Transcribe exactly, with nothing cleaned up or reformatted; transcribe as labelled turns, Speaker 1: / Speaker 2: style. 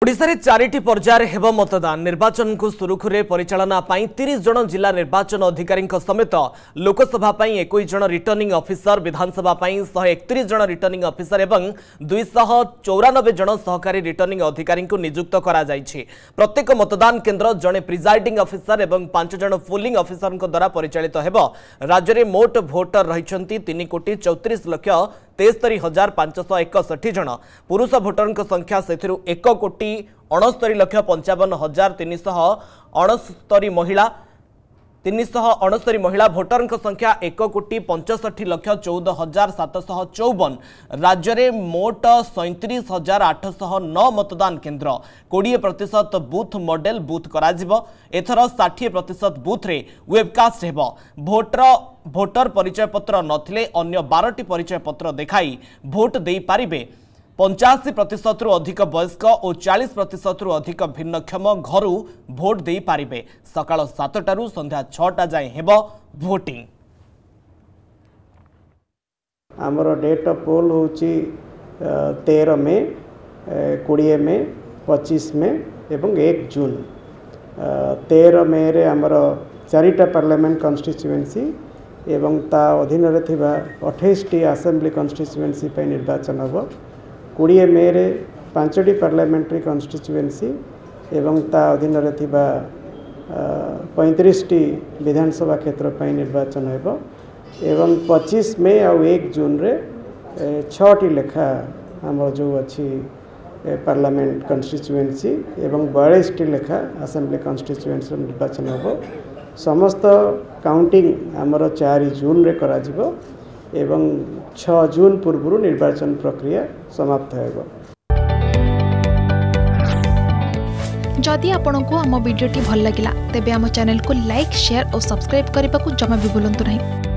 Speaker 1: ओडिशा रे चारिटी पर्यायर हेब मतदान निर्वाचन को सुरुखुरे परिचालना पाई तीस जन जिला निर्वाचन अधिकारी समेत लोकसभा पाई इक्कीस जन रिटर्निंग ऑफिसर विधानसभा पाई एक सौ इकतीस जन रिटर्निंग ऑफिसर एवं दो सौ चौरानबे जन सहकारी रिटर्निंग अधिकारी को नियुक्त करा जायछि। प्रत्येक मतदान केन्द्र जड़े प्रिजाइडिंग ऑफिसर एवं पांच जन पोलिंग ऑफिसर द्वारा परिचालित हेब। राज्य में मोट भोटर रही तीन कोटी चौतीस लक्ष तेस्तरी हजार पांचश एकसठी जन। पुरुष भोटर संख्या से एक कोटी अणस्तरी लक्ष पंचावन हजार तीन शह अणस्तरी महिला तीन शह अणस्तरी महिला भोटर संख्या एक कोटी पंचष्ठी लक्ष चौदह हजार सातशह चौवन। राज्य में मोट सैंतीस हजार आठशह नौ मतदान केन्द्र कोड़े प्रतिशत बूथ मॉडल बूथ करा एथर षाठी प्रतिशत बुथ रे वेबकास्ट हेब। भोटर भोटर परिचय पत्र नथिले अन्य बारटी परिचय पत्र देखाई भोट दे पारिबे। पंचाशी प्रतिशत रु अधिक वयस्क और चालीस प्रतिशत रु अधिक भिन्नक्षम घर भोट दे पारिबे। सकाळ सातटारू संध्या छटा जाए हेब भोटिंग।
Speaker 2: आमर डेट ऑफ पोल होची तेरह मे कोड़े मे पच्चीस मे एवं एक जून। तेरह मे रे आमर चारिटा पार्लियामेंट कन्स्टिट्युएंसी एवं ता अधीन रे थिबा अट्ठाईस टी असेंबली कन्स्टिट्युएंसी पे निर्वाचन हब। कोड़े मे रे पांचटी पार्लियामेंट्री कन्स्टिट्युएंसी एवं ता अधीन रे थिबा पैंतीस टी विधानसभा क्षेत्र पे निर्वाचन हेब। एवं पच्चीस मे आ एक जून रे छटी लेखा आमर जो अच्छी पार्लियामेंट कन्स्टिट्युएंसी एवं बयालीस टी लेखा असेंबली कन्स्टिट्युएंसी निर्वाचन हेब। समस्त काउंटिंग आमर चार जून रे करा जिवो एवं छह जून पूर्व निर्वाचन प्रक्रिया समाप्त होगा।
Speaker 3: जदि आपंक आम भिडी भल लगा तेब आम चैनल को लाइक शेयर और सब्सक्राइब करने को जमा भी भूलु नहीं।